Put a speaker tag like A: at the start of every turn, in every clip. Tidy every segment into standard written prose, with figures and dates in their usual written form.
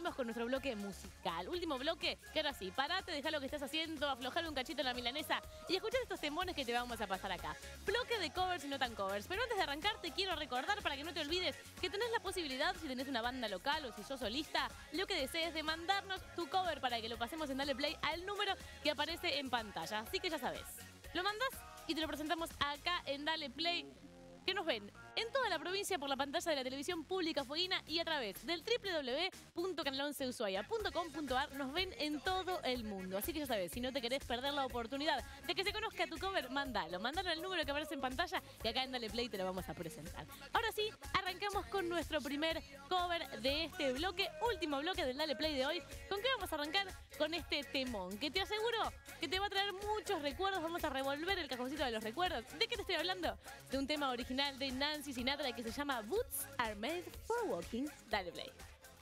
A: volvimos con nuestro bloque musical. Último bloque, que ahora sí, parate, dejá lo que estás haciendo, aflojar un cachito en la milanesa y escuchar estos temones que te vamos a pasar acá. Bloque de covers y no tan covers. Pero antes de arrancar, te quiero recordar para que no te olvides que tenés la posibilidad, si tenés una banda local o si sos solista, lo que desees de mandarnos tu cover para que lo pasemos en Dale Play al número que aparece en pantalla. Así que ya sabes, lo mandás y te lo presentamos acá en Dale Play, que nos ven en toda la provincia por la pantalla de la televisión pública fueguina y a través del www.canal11ushuaia.com.ar nos ven en todo el mundo. Así que ya sabes, si no te querés perder la oportunidad de que se conozca tu cover, mándalo al número que aparece en pantalla y acá en Dale Play te lo vamos a presentar. Ahora sí, arrancamos con nuestro primer cover de este bloque, último bloque del Dale Play de hoy. ¿Con qué vamos a arrancar? Con este temón, que te aseguro que te va a traer muchos recuerdos. Vamos a revolver el cajoncito de los recuerdos. ¿De qué te estoy hablando? De un tema original de Nancy Sinatra que se llama Boots Are Made for Walking. Dale Play.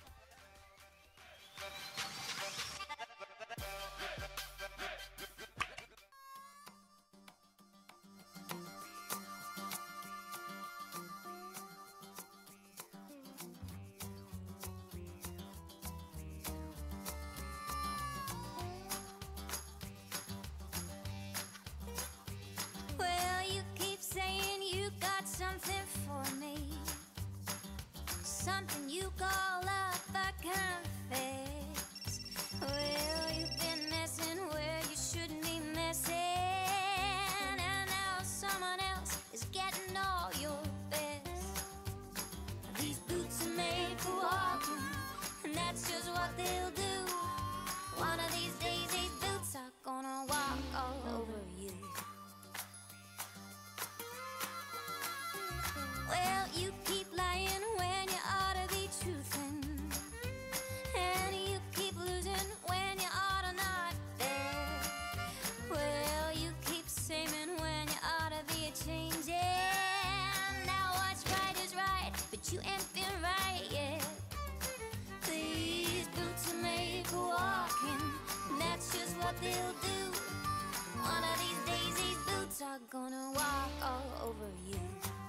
B: Well, you keep saying you got something for me, something you call up a confess. Well, you've been messing where you shouldn't be messing, and now someone else is getting all your best. These boots are made for walking, and that's just what they'll do. One of these days, these boots are gonna walk all over you. Well, you keep lying when you ought to be truthing, and you keep losing when you ought to not bet. Well, you keep saying when you ought to be changing. Now what's right is right, but you ain't been right yet. These boots are made for walking, and that's just what they'll do. One of these days, these boots are gonna walk all over you.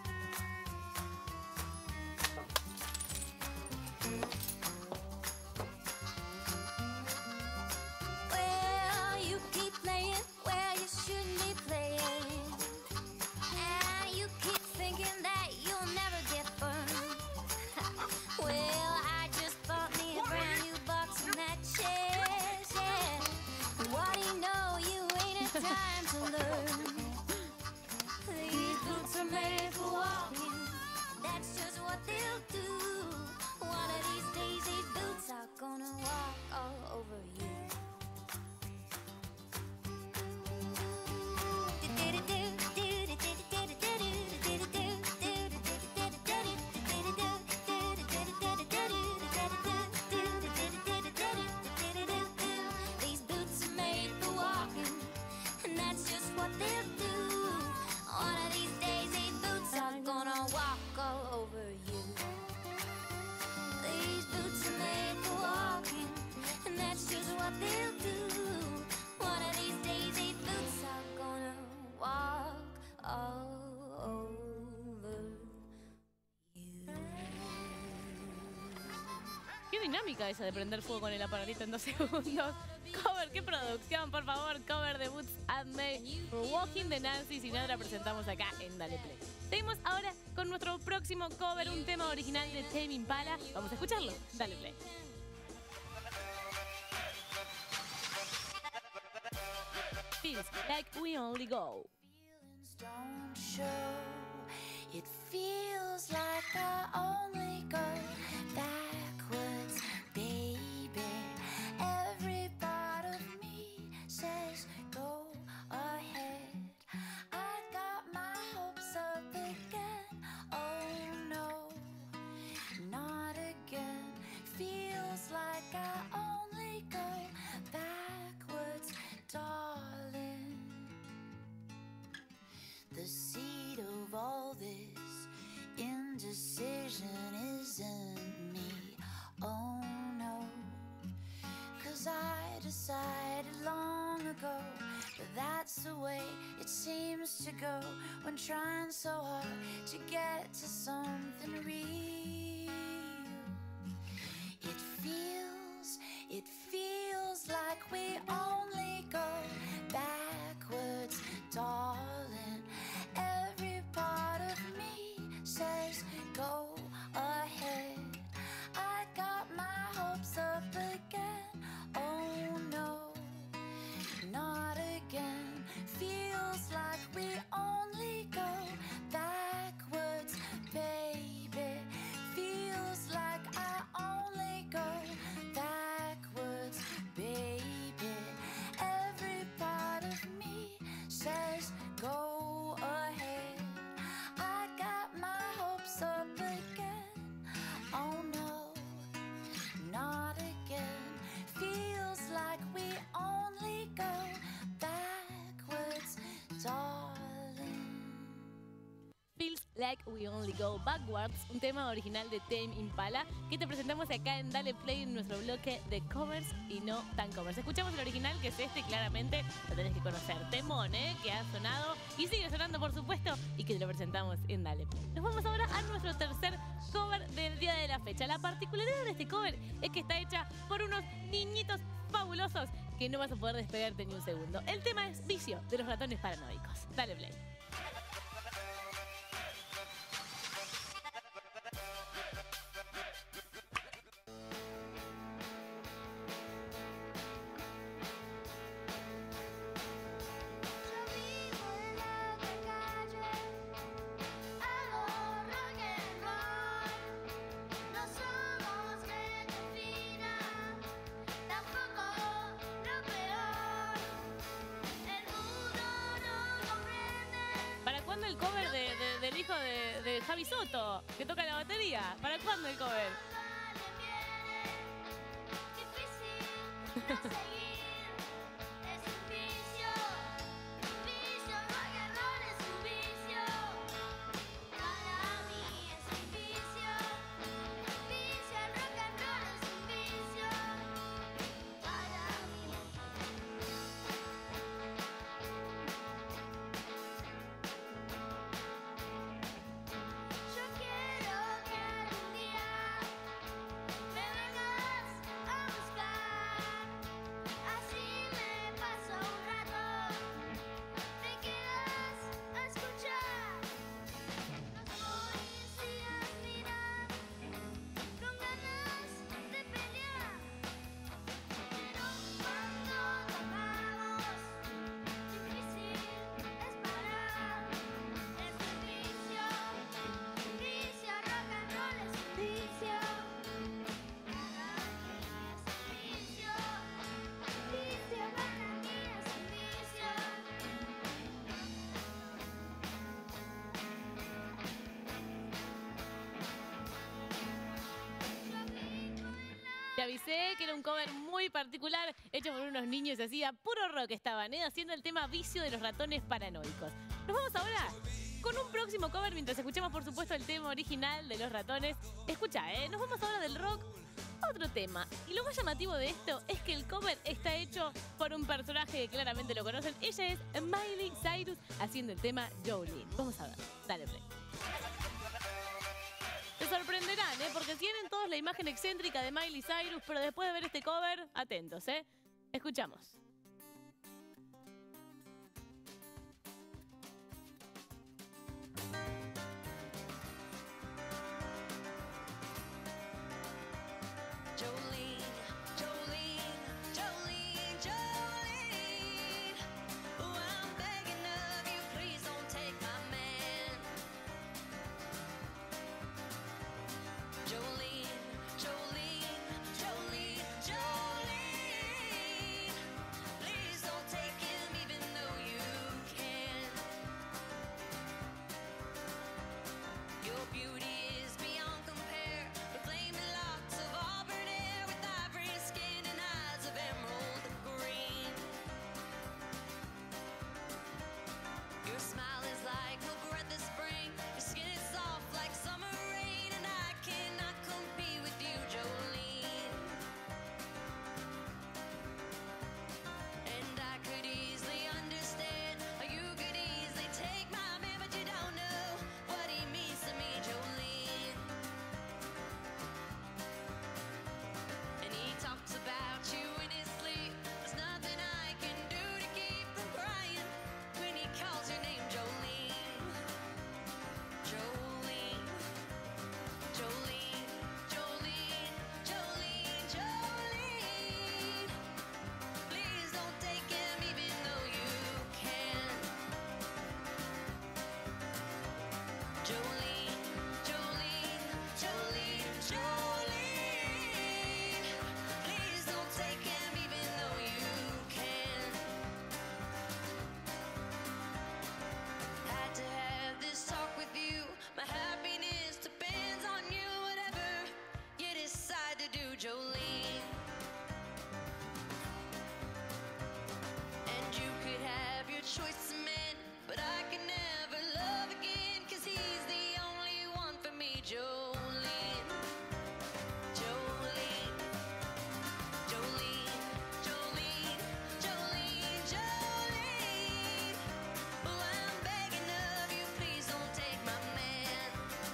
B: Well, you keep playing where you shouldn't be playing, and you keep thinking that you'll never get burned. Well, I just bought me a brand new box of matches, yeah. What do you know, you ain't had time to learn. These boots are made for walking, that's just what they'll do. One of these days, these boots are gonna walk all over you. These boots are made for walking, and that's just what they'll do. One of these days, these boots are gonna walk all over you. These boots are made for walking, and that's just what they'll do. One of these days, these boots are gonna walk all over you.
A: Qué dinámica esa de prender fuego con el aparatito en 2 segundos. Cover, qué producción, por favor. Cover de Boots Are Made for Walking de Nancy Sinatra presentamos acá en Dale Play. Seguimos ahora con nuestro próximo cover, un tema original de Tame Impala. Vamos a escucharlo. Dale Play. Feels like we only go.
B: Feelings don't show. It feels like I only go backwards, baby. Every part of me says go ahead. I got my hopes up again. Oh no, not again. Feels like I only go backwards, darling. The seed of all this indecision isn't me, oh no. 'Cause I decided long ago, but that's the way it seems to go when trying so hard to get to something real. It feels like we only go backwards, darling. Every part of me says go ahead. I got my hopes up again. Oh no, not again. Feels like we only go backwards, baby. Feels like I only go backwards, baby. Every part of me says go ahead. I got my hopes up again. Oh no, not again. Feels like we only go backwards, darling.
A: Feels Like We Only Go Backwards, un tema original de Tame Impala que te presentamos acá en Dale Play en nuestro bloque de covers y no tan covers. Escuchamos el original, que es este, claramente lo tenés que conocer. Temón, que ha sonado y sigue sonando, por supuesto, y que te lo presentamos en Dale Play. Nos vamos ahora a nuestro tercer cover del día de la fecha. La particularidad de este cover es que está hecha por unos niñitos fabulosos que no vas a poder despegarte ni un segundo. El tema es Vicio, de los Ratones Paranoicos. Dale Play.
B: Yo vivo en la calle, hago rock and roll. No somos gente fina, tampoco lo peor. El mundo no comprende.
A: ¿Para cuándo el cover del hijo de Javi Soto, que toca la batería? ¿Para cuándo el cover?
B: Alguien viene, difícil no seguir. Es un vicio, rock and roll es un vicio. Para mí es un vicio, el rock and roll es un vicio. Para mí. Yo quiero que algún día me vengas a buscar. Así me paso un rato, te quedas a escuchar. Los policías miran con ganas de pelear. Pero cuando tocamos, difícil es parar. Es un vicio, rock and roll es un vicio. Para mí es un vicio, para mí es un vicio. Yo vivo en la
A: Te avisé que era un cover muy particular, hecho por unos niños así, a puro rock estaban, haciendo el tema Vicio de los Ratones Paranoicos. Nos vamos ahora con un próximo cover, mientras escuchamos, por supuesto, el tema original de los ratones. Escucha, nos vamos ahora del rock a otro tema. Y lo más llamativo de esto es que el cover está hecho por un personaje que claramente lo conocen. Ella es Miley Cyrus, haciendo el tema Jolene. Vamos a ver, dale play. Te sorprenderán, porque tienen todos la imagen excéntrica de Miley Cyrus, pero después de ver este cover, atentos, Escuchamos.
B: Jolene, Jolene, Jolene, Jolene. Oh, I'm begging of you, please don't take my man. Jolene, Jolene, Jolene, Jolene. Jolene, Jolene, Jolene, Jolene. Please don't take him even though you can. Had to have this talk with you. My happiness depends on you, whatever you decide to do, Jolene. And you could have your choice of men, but I can never love again, 'cause he's the only one for me, Jolene. Jolene, Jolene, Jolene, Jolene, Jolene. Oh, I'm begging of you, please don't take my man.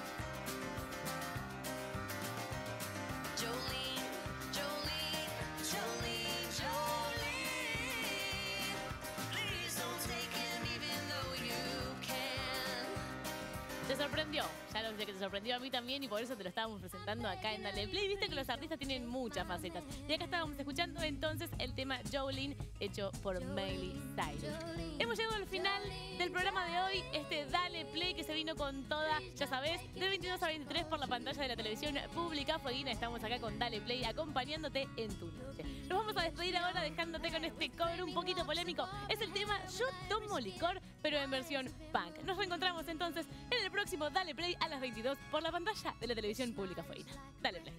B: Jolene, Jolene, Jolene, Jolene. Please don't take him even though you can.
A: Te sorprendió, ya lo sé que te sorprendió a mí también y por eso te lo estábamos presentando acá en Dale Play. Viste que los artistas tienen muchas facetas. Y acá estábamos escuchando entonces el tema Jolene, hecho por Miley Cyrus. Hemos llegado al final del programa de hoy, este Dale Play que se vino con toda, ya sabes, de 22 a 23 por la pantalla de la televisión pública. Fueguina, estamos acá con Dale Play acompañándote en tu noche. Nos vamos a despedir ahora dejándote con este cover un poquito polémico. Es el tema Yo Tomo Licor, pero en versión punk. Nos reencontramos entonces en el próximo Dale Play a las 22 por la pantalla de la televisión pública. Fueguina. Dale Play.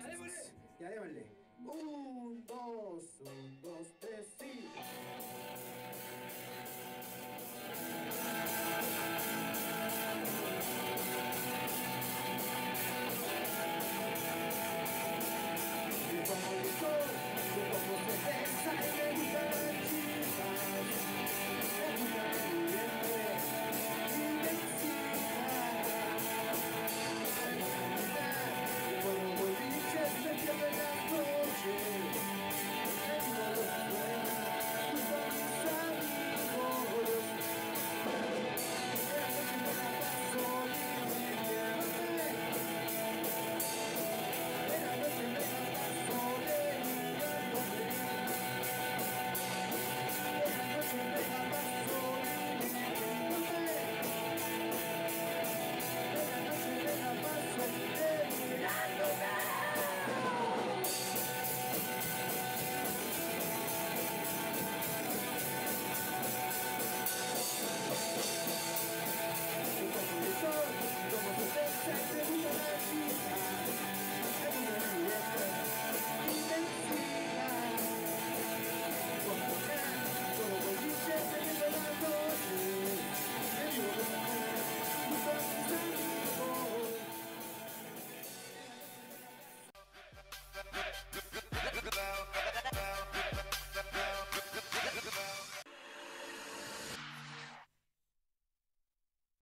C: Ya démosle. Un, dos, tres, sí.